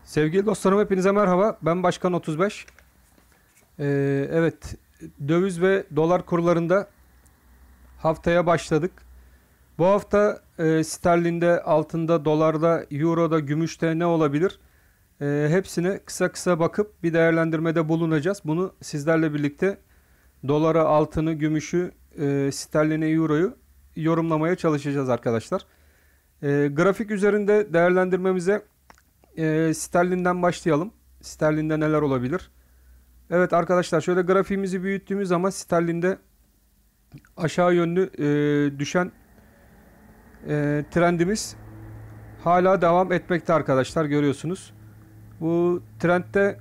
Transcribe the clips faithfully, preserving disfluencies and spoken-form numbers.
Sevgili dostlarım hepinize merhaba. Ben Başkan otuz beş. Ee, evet, döviz ve dolar kurlarında haftaya başladık. Bu hafta e, sterlinde, altında, dolarda, euroda, gümüşte ne olabilir? E, hepsine kısa kısa bakıp bir değerlendirmede bulunacağız. Bunu sizlerle birlikte dolara, altını, gümüşü, e, sterline, euroyu yorumlamaya çalışacağız arkadaşlar. E, grafik üzerinde değerlendirmemize e, sterlinden başlayalım. Sterlinde neler olabilir? Evet arkadaşlar, şöyle grafiğimizi büyüttüğümüz zaman sterlinde aşağı yönlü e, düşen e, trendimiz hala devam etmekte arkadaşlar, görüyorsunuz. Bu trendde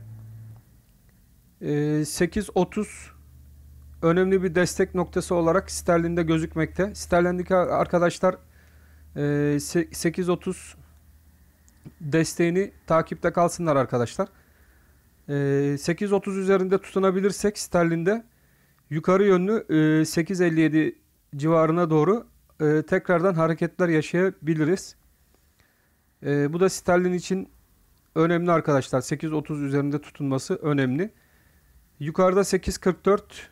e, sekiz otuz önemli bir destek noktası olarak sterlinde gözükmekte. Sterlindeki arkadaşlar e, sekiz otuz desteğini takipte kalsınlar arkadaşlar. E, sekiz otuz üzerinde tutunabilirsek sterlinde yukarı yönlü e, sekiz elli yedi civarına doğru e, tekrardan hareketler yaşayabiliriz. E, bu da sterlin için önemli arkadaşlar. sekiz otuz üzerinde tutunması önemli. Yukarıda sekiz kırk dört,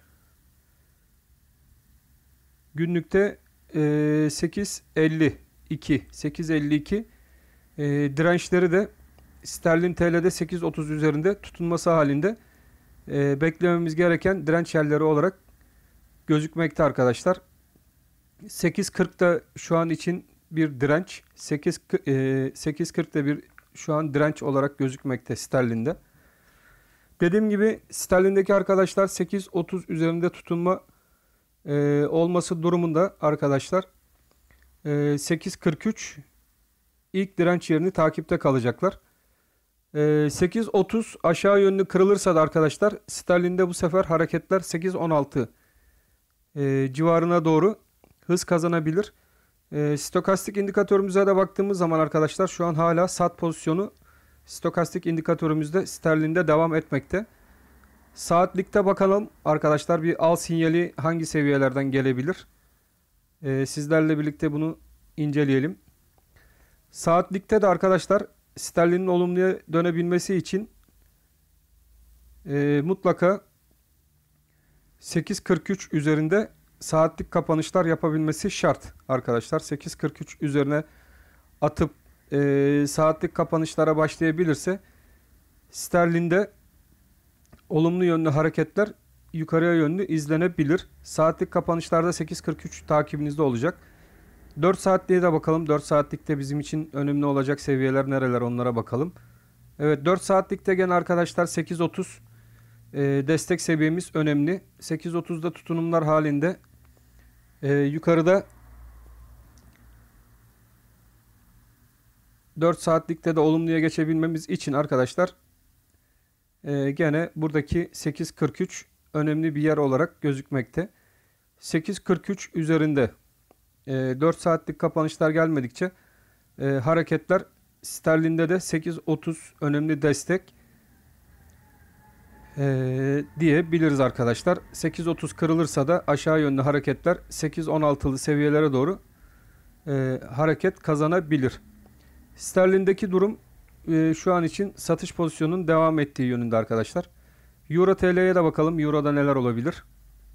günlükte e, sekiz elli iki sekiz elli iki e, dirençleri de sterlin T L'de sekiz otuz üzerinde tutunması halinde e, beklememiz gereken direnç yerleri olarak gözükmekte arkadaşlar. sekiz kırkta şu an için bir direnç, sekiz kırkta bir şu an direnç olarak gözükmekte sterlinde. Dediğim gibi sterlindeki arkadaşlar sekiz otuz üzerinde tutunma e, olması durumunda arkadaşlar e, sekiz kırk üç ilk direnç yerini takipte kalacaklar. E, sekiz otuz aşağı yönlü kırılırsa da arkadaşlar sterlinde bu sefer hareketler sekiz on altı e, civarına doğru hız kazanabilir. E, stokastik indikatörümüze de baktığımız zaman arkadaşlar şu an hala sat pozisyonu stokastik indikatörümüzde sterlinde devam etmekte. Saatlikte bakalım arkadaşlar, bir al sinyali hangi seviyelerden gelebilir? E, sizlerle birlikte bunu inceleyelim. Saatlikte de arkadaşlar sterlinin olumluya dönebilmesi için e, mutlaka sekiz kırk üç üzerinde saatlik kapanışlar yapabilmesi şart arkadaşlar. sekiz kırk üç üzerine atıp e, saatlik kapanışlara başlayabilirse sterlinde olumlu yönlü hareketler yukarıya yönlü izlenebilir. Saatlik kapanışlarda sekiz kırk üç takibinizde olacak. dört saatliğe de bakalım. dört saatlikte bizim için önemli olacak seviyeler nereler, onlara bakalım. Evet, dört saatlikte gene arkadaşlar sekiz otuz e, destek seviyemiz önemli. sekiz otuzda tutunumlar halinde e, yukarıda dört saatlikte de olumluya geçebilmemiz için arkadaşlar e, gene buradaki sekiz kırk üç önemli bir yer olarak gözükmekte. sekiz kırk üç üzerinde e, dört saatlik kapanışlar gelmedikçe e, hareketler sterlinde de sekiz otuz önemli destek e, diyebiliriz arkadaşlar. sekiz otuz kırılırsa da aşağı yönlü hareketler sekiz on altılı seviyelere doğru e, hareket kazanabilir. Sterlindeki durum e, şu an için satış pozisyonunun devam ettiği yönünde arkadaşlar. Euro T L'ye de bakalım. Euro'da neler olabilir?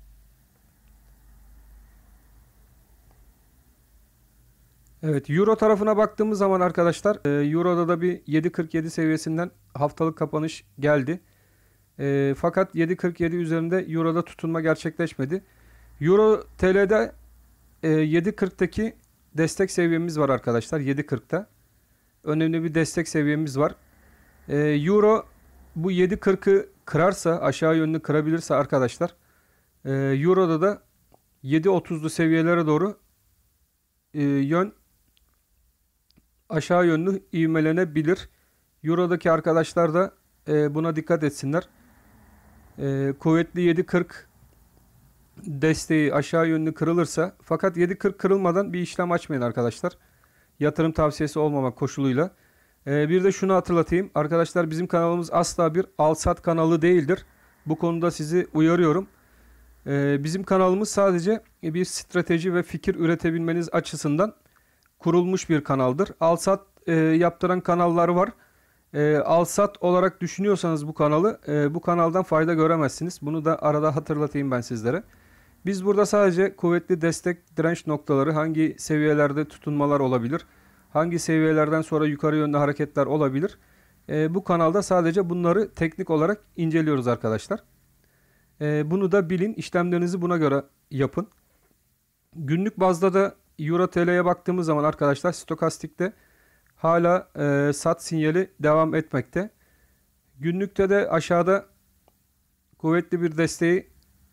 Evet, Euro tarafına baktığımız zaman arkadaşlar e, Euro'da da bir yedi kırk yedi seviyesinden haftalık kapanış geldi. E, fakat yedi kırk yedi üzerinde Euro'da tutunma gerçekleşmedi. Euro T L'de e, yedi kırktaki destek seviyemiz var arkadaşlar. yedi kırkta önemli bir destek seviyemiz var. E, Euro bu yedi kırkı kırarsa, aşağı yönlü kırabilirse arkadaşlar e, Euro'da da yedi otuzlu seviyelere doğru e, yön aşağı yönlü ivmelenebilir. Euro'daki arkadaşlar da e, buna dikkat etsinler. E, kuvvetli yedi kırk desteği aşağı yönlü kırılırsa, fakat yedi kırk kırılmadan bir işlem açmayın arkadaşlar. Yatırım tavsiyesi olmamak koşuluyla. E, bir de şunu hatırlatayım. Arkadaşlar, bizim kanalımız asla bir al-sat kanalı değildir. Bu konuda sizi uyarıyorum. E, bizim kanalımız sadece bir strateji ve fikir üretebilmeniz açısından kurulmuş bir kanaldır. Al-sat e, yaptıran kanallar var. E, al sat olarak düşünüyorsanız bu kanalı, e, bu kanaldan fayda göremezsiniz. Bunu da arada hatırlatayım ben sizlere. Biz burada sadece kuvvetli destek direnç noktaları, hangi seviyelerde tutunmalar olabilir, hangi seviyelerden sonra yukarı yönlü hareketler olabilir. E, bu kanalda sadece bunları teknik olarak inceliyoruz arkadaşlar. E, bunu da bilin, işlemlerinizi buna göre yapın. Günlük bazda da Euro T L'ye baktığımız zaman arkadaşlar stokastikte hala e, sat sinyali devam etmekte. Günlükte de aşağıda kuvvetli bir desteği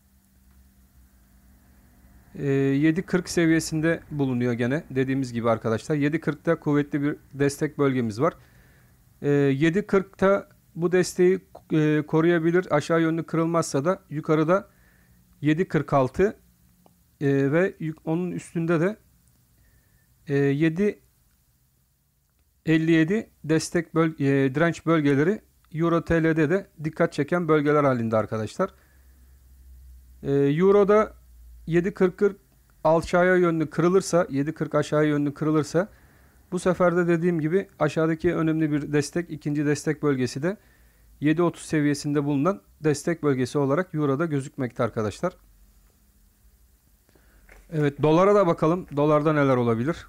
e, yedi kırk seviyesinde bulunuyor gene dediğimiz gibi arkadaşlar. yedi kırkta kuvvetli bir destek bölgemiz var. E, yedi kırkta bu desteği e, koruyabilir. Aşağı yönlü kırılmazsa da yukarıda yedi kırk altı e, ve onun üstünde de e, yedi elli yedi destek böl e, direnç bölgeleri Euro T L'de de dikkat çeken bölgeler halinde arkadaşlar. E, Euro'da yedi kırk kırk aşağıya yönlü kırılırsa, yedi kırk aşağıya yönlü kırılırsa bu sefer de dediğim gibi aşağıdaki önemli bir destek, ikinci destek bölgesi de yedi otuz seviyesinde bulunan destek bölgesi olarak Euro'da gözükmekte arkadaşlar. Evet, dolara da bakalım. Dolarda neler olabilir?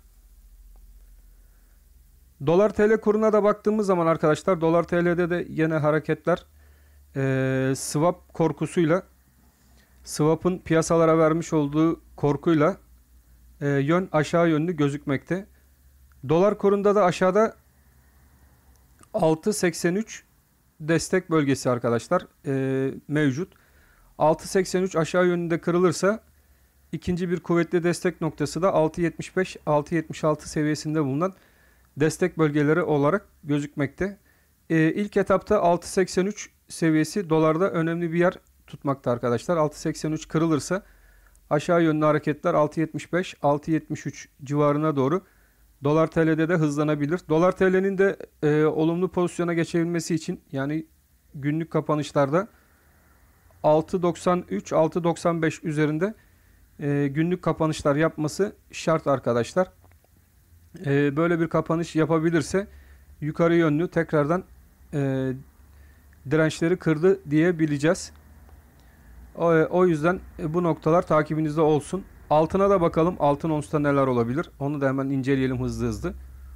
Dolar T L kuruna da baktığımız zaman arkadaşlar Dolar T L'de de yine hareketler e, swap korkusuyla, swap'ın piyasalara vermiş olduğu korkuyla e, yön aşağı yönlü gözükmekte. Dolar kurunda da aşağıda altı seksen üç destek bölgesi arkadaşlar e, mevcut. altı seksen üç aşağı yönünde kırılırsa ikinci bir kuvvetli destek noktası da altı yetmiş beş altı yetmiş altı seviyesinde bulunan destek bölgeleri olarak gözükmekte. E, ilk etapta altı seksen üç seviyesi dolarda önemli bir yer tutmakta arkadaşlar. altı seksen üç kırılırsa aşağı yönlü hareketler altı yetmiş beş altı yetmiş üç civarına doğru Dolar T L'de de hızlanabilir. Dolar T L'nin de e, olumlu pozisyona geçebilmesi için yani günlük kapanışlarda altı doksan üç altı doksan beş üzerinde e, günlük kapanışlar yapması şart arkadaşlar. E, böyle bir kapanış yapabilirse yukarı yönlü tekrardan e, dirençleri kırdı diyebileceğiz. O, o yüzden e, bu noktalar takibinizde olsun. Altına da bakalım. Altın onsta neler olabilir? Onu da hemen inceleyelim hızlı hızlı.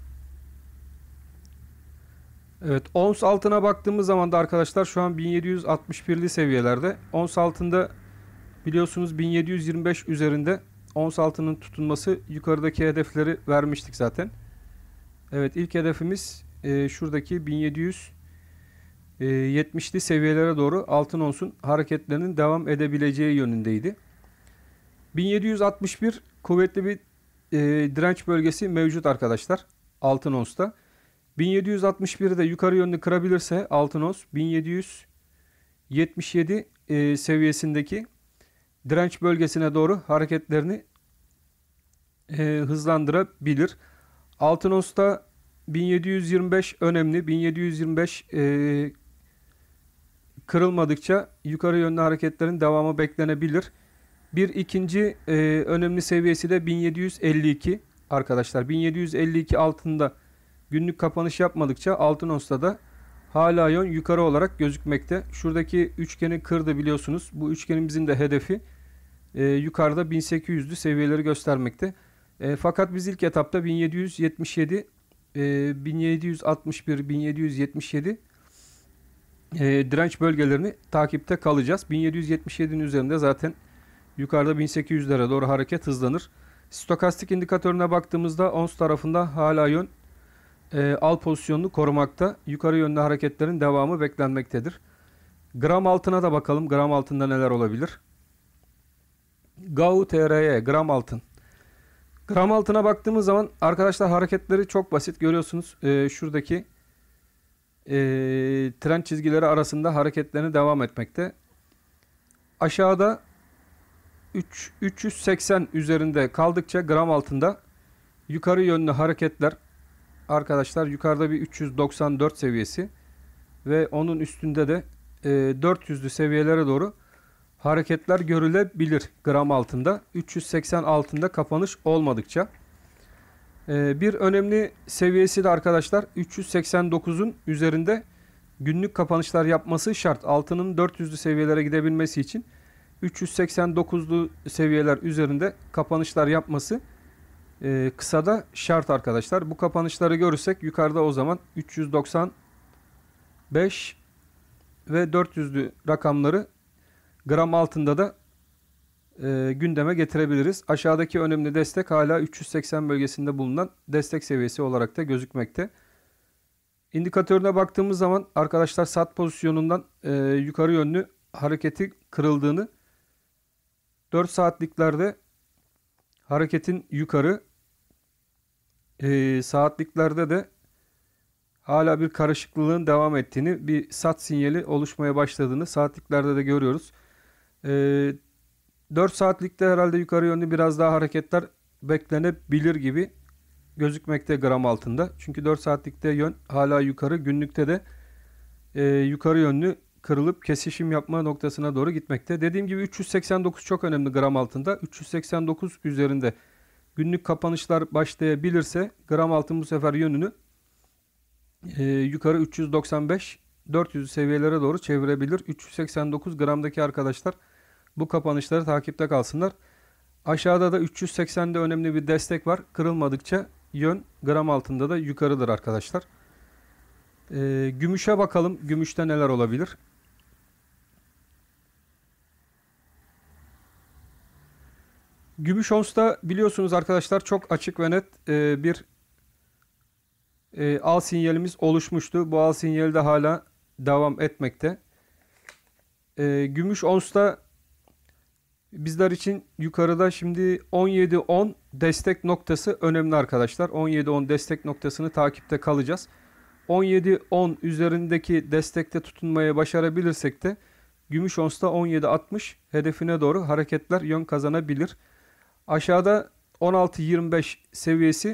Evet, ons altına baktığımız zaman da arkadaşlar şu an bin yedi yüz altmış birli seviyelerde. Ons altında biliyorsunuz bin yedi yüz yirmi beş üzerinde ons altının tutunması, yukarıdaki hedefleri vermiştik zaten. Evet, ilk hedefimiz e, şuradaki bin yedi yüz yetmişli seviyelere doğru altın onsun hareketlerinin devam edebileceği yönündeydi. bin yedi yüz altmış bir kuvvetli bir e, direnç bölgesi mevcut arkadaşlar altın onsta. bin yedi yüz altmış biri de yukarı yönlü kırabilirse altın ons bin yedi yüz yetmiş yedi e, seviyesindeki direnç bölgesine doğru hareketlerini e, hızlandırabilir. Altın onsta bin yedi yüz yirmi beş önemli. bin yedi yüz yirmi beş e, kırılmadıkça yukarı yönlü hareketlerin devamı beklenebilir. Bir ikinci e, önemli seviyesi de bin yedi yüz elli iki arkadaşlar. bin yedi yüz elli iki altında günlük kapanış yapmadıkça altın onsta da hala yön yukarı olarak gözükmekte. Şuradaki üçgeni kırdı biliyorsunuz. Bu üçgenimizin de hedefi e, yukarıda bin sekiz yüzlü seviyeleri göstermekte. E, fakat biz ilk etapta bin yedi yüz yetmiş yedi, e, bin yedi yüz altmış bir, bin yedi yüz yetmiş yedi e, direnç bölgelerini takipte kalacağız. bin yedi yüz yetmiş yedi'nin üzerinde zaten yukarıda bin sekiz yüzlere doğru hareket hızlanır. Stokastik indikatörüne baktığımızda ons tarafında hala yön e, al pozisyonunu korumakta. Yukarı yönlü hareketlerin devamı beklenmektedir. Gram altına da bakalım. Gram altında neler olabilir? G A U T R Y gram altın. Gram altına baktığımız zaman arkadaşlar hareketleri çok basit. Görüyorsunuz e, şuradaki e, trend çizgileri arasında hareketlerini devam etmekte. Aşağıda üç yüz seksen üzerinde kaldıkça gram altında yukarı yönlü hareketler arkadaşlar yukarıda bir üç yüz doksan dört seviyesi ve onun üstünde de e, dört yüzlü seviyelere doğru hareketler görülebilir gram altında. üç yüz seksen altında kapanış olmadıkça. Ee, bir önemli seviyesi de arkadaşlar üç yüz seksen dokuzun üzerinde günlük kapanışlar yapması şart. Altının dört yüzlü seviyelere gidebilmesi için üç yüz seksen dokuzlu seviyeler üzerinde kapanışlar yapması e, kısada şart arkadaşlar. Bu kapanışları görürsek yukarıda o zaman üç yüz doksan beş ve dört yüzlü rakamları gram altında da e, gündeme getirebiliriz. Aşağıdaki önemli destek hala üç yüz seksen bölgesinde bulunan destek seviyesi olarak da gözükmekte. İndikatörüne baktığımız zaman arkadaşlar sat pozisyonundan e, yukarı yönlü hareketi kırıldığını, dört saatliklerde hareketin yukarı, e, saatliklerde de hala bir karışıklığın devam ettiğini, bir sat sinyali oluşmaya başladığını saatliklerde de görüyoruz. E, dört saatlikte herhalde yukarı yönlü biraz daha hareketler beklenebilir gibi gözükmekte gram altında. Çünkü dört saatlikte yön hala yukarı, günlükte de e, yukarı yönlü kırılıp kesişim yapma noktasına doğru gitmekte. Dediğim gibi üç yüz seksen dokuz çok önemli gram altında. üç yüz seksen dokuz üzerinde günlük kapanışlar başlayabilirse gram altın bu sefer yönünü e, yukarı üç yüz doksan beş dört yüz seviyelere doğru çevirebilir. üç yüz seksen dokuz gramdaki arkadaşlar bu kapanışları takipte kalsınlar. Aşağıda da üç yüz seksende önemli bir destek var. Kırılmadıkça yön gram altında da yukarıdır arkadaşlar. E, gümüşe bakalım. Gümüşte neler olabilir? Gümüş onsta biliyorsunuz arkadaşlar çok açık ve net e, bir e, al sinyalimiz oluşmuştu. Bu al sinyali de hala devam etmekte. E, gümüş onsta bizler için yukarıda şimdi on yedi on destek noktası önemli arkadaşlar. on yedi on destek noktasını takipte kalacağız. on yedi on üzerindeki destekte tutunmaya başarabilirsek de gümüş onsta on yedi altmış hedefine doğru hareketler yön kazanabilir. Aşağıda on altı yirmi beş seviyesi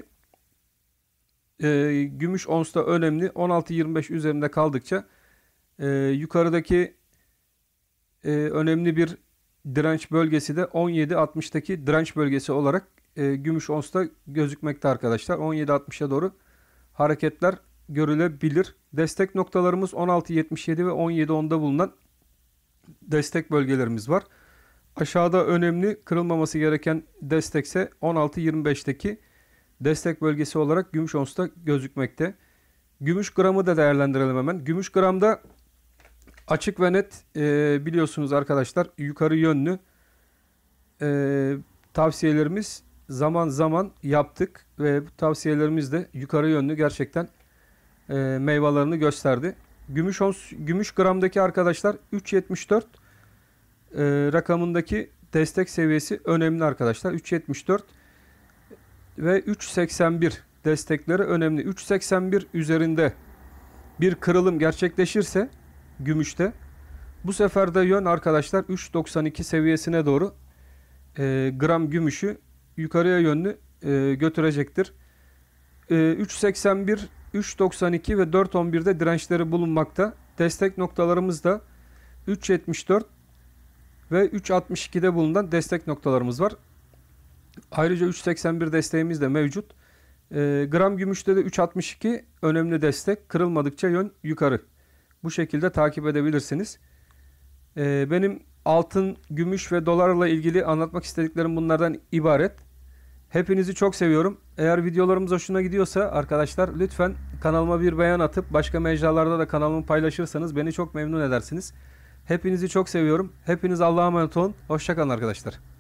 e, gümüş onsta önemli. on altı yirmi beş üzerinde kaldıkça e, yukarıdaki e, önemli bir direnç bölgesi de on yedi altmıştaki direnç bölgesi olarak e, gümüş onsta gözükmekte arkadaşlar. on yedi altmışa doğru hareketler görülebilir. Destek noktalarımız on altı yetmiş yedi ve on yedi onda bulunan destek bölgelerimiz var. Aşağıda önemli kırılmaması gereken destekse on altı yirmi beşteki destek bölgesi olarak gümüş onsta gözükmekte. Gümüş gramı da değerlendirelim hemen. Gümüş gramda açık ve net e, biliyorsunuz arkadaşlar yukarı yönlü e, tavsiyelerimiz zaman zaman yaptık ve bu tavsiyelerimiz de yukarı yönlü gerçekten e, meyvelerini gösterdi. Gümüş ons, gümüş gramdaki arkadaşlar üç yetmiş dört e, rakamındaki destek seviyesi önemli arkadaşlar. üç yetmiş dört ve üç seksen bir destekleri önemli. üç seksen bir üzerinde bir kırılım gerçekleşirse gümüşte bu sefer de yön arkadaşlar üç doksan iki seviyesine doğru e, gram gümüşü yukarıya yönlü e, götürecektir. E, üç seksen bir, üç doksan iki ve dört on birde dirençleri bulunmakta. Destek noktalarımız da üç yetmiş dört ve üç altmış ikide bulunan destek noktalarımız var. Ayrıca üç seksen bir desteğimiz de mevcut. E, gram gümüşte de üç altmış iki önemli destek. Kırılmadıkça yön yukarı. Bu şekilde takip edebilirsiniz. E, benim altın, gümüş ve dolarla ilgili anlatmak istediklerim bunlardan ibaret. Hepinizi çok seviyorum. Eğer videolarımız hoşuna gidiyorsa arkadaşlar lütfen kanalıma bir beğen atıp başka mecralarda da kanalımı paylaşırsanız beni çok memnun edersiniz. Hepinizi çok seviyorum. Hepiniz Allah'a emanet olun. Hoşça kalın arkadaşlar.